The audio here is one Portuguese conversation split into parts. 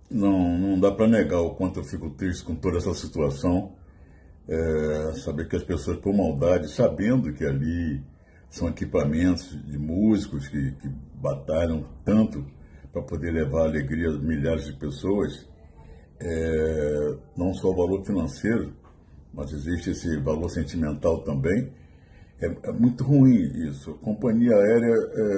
Não dá para negar o quanto eu fico triste com toda essa situação. Saber que as pessoas, por maldade, sabendo que ali são equipamentos de músicos que batalham tanto para poder levar alegria a milhares de pessoas, não só o valor financeiro, mas existe esse valor sentimental também. É muito ruim isso. A companhia aérea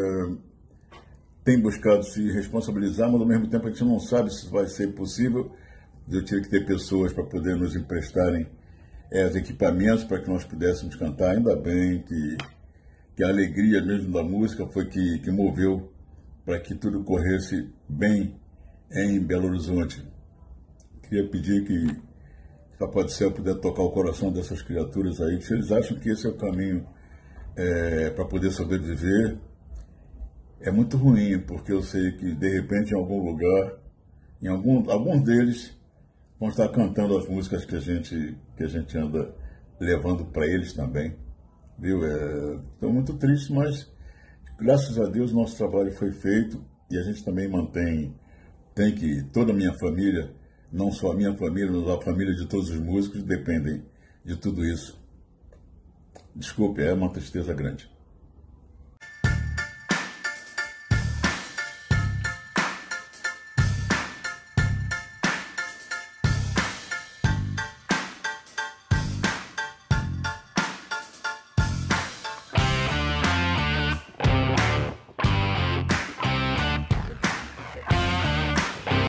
tem buscado se responsabilizar, mas ao mesmo tempo a gente não sabe se vai ser possível. Eu tive que ter pessoas para poder nos emprestarem os equipamentos para que nós pudéssemos cantar. Ainda bem que a alegria mesmo da música foi que moveu para que tudo corresse bem em Belo Horizonte. Queria pedir que Papai do Céu puder tocar o coração dessas criaturas aí, se eles acham que esse é o caminho para poder sobreviver. É muito ruim, porque eu sei que de repente em algum lugar, alguns deles vão estar cantando as músicas que a gente anda levando para eles também. Viu? Estou muito triste, mas graças a Deus nosso trabalho foi feito e a gente também tem que, toda a minha família, não só a minha família, mas a família de todos os músicos dependem de tudo isso. Desculpe, é uma tristeza grande.